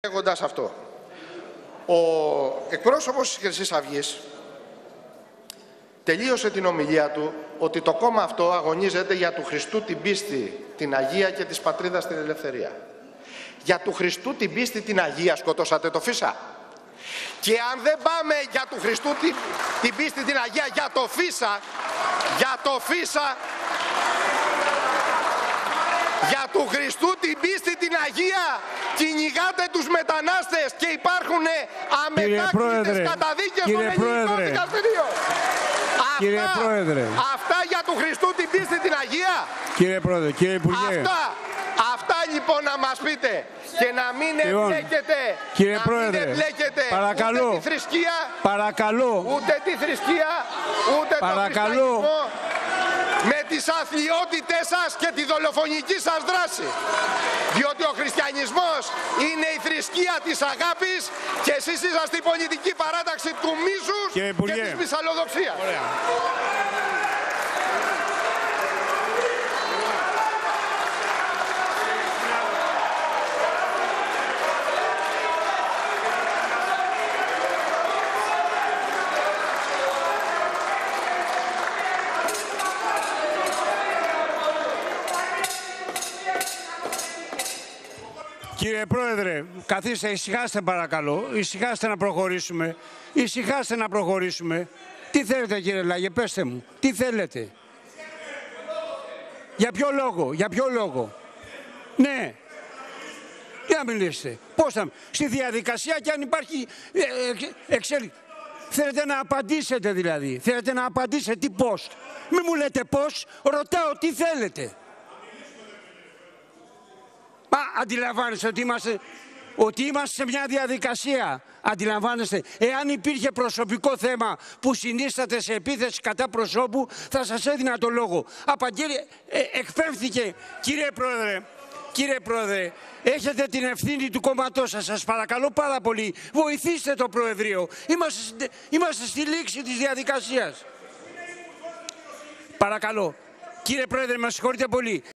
Λέγοντας αυτό, ο εκπρόσωπος της Χρυσής Αυγής τελείωσε την ομιλία του ότι το κόμμα αυτό αγωνίζεται για του Χριστού την πίστη, την Αγία και της πατρίδας την ελευθερία. Για του Χριστού την πίστη, την Αγία σκοτώσατε το Φίσα. Και αν δεν πάμε για του Χριστού την πίστη, την Αγία, για το Φίσα, για του Χριστού την πίστη, την Αγία, κυνηγάτε τους μετανάστες και υπάρχουν αμετάκλητες καταδίκες στο ελληνικό δικαστήριο. Αυτά για του Χριστού την πίστη, την Αγία. Κύριε Πρόεδρε, κύριε Υπουργέ. Αυτά λοιπόν να μας πείτε και να μην εμπλέκετε, παρακαλώ, ούτε τη θρησκεία, ούτε το χριστιανισμό με τις αθλιότητες σας και τη δολοφονική σας δράση. Διότι ο χριστιανισμός είναι η θρησκεία της αγάπης και εσείς είσαστε η πολιτική παράταξη του μίσους και της μυσαλλοδοξίας. Κύριε Πρόεδρε, καθίστε, ησυχάστε παρακαλώ, ησυχάστε να προχωρήσουμε. Τι θέλετε κύριε Λάγε, πέστε μου, τι θέλετε. Για ποιο λόγο. Ναι, για να μιλήσετε. Πώς θα, στη διαδικασία και αν υπάρχει εξέλιξη. Θέλετε να απαντήσετε δηλαδή, τι πώς. Μη μου λέτε πώς, ρωτάω τι θέλετε. Μα αντιλαμβάνεστε ότι είμαστε σε μια διαδικασία. Αντιλαμβάνεστε, εάν υπήρχε προσωπικό θέμα που συνίσταται σε επίθεση κατά προσώπου, θα σας έδινα το λόγο. Εκπέμφθηκε, κύριε Πρόεδρε, έχετε την ευθύνη του κόμματός σας. Σας παρακαλώ πάρα πολύ, βοηθήστε το Προεδρείο. Είμαστε στη λήξη της διαδικασίας. Παρακαλώ, κύριε Πρόεδρε, με συγχωρείτε πολύ.